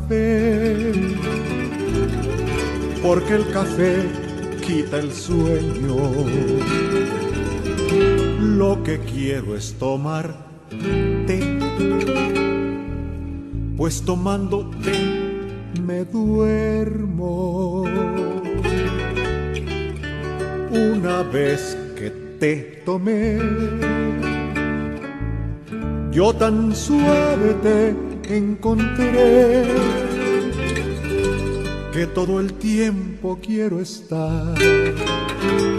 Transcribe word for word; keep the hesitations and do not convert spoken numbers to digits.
café, porque el café quita el sueño. Lo que quiero es tomar té, pues tomando té me duermo. Una vez que te tomé, yo tan suave te encontré, que todo el tiempo quiero estar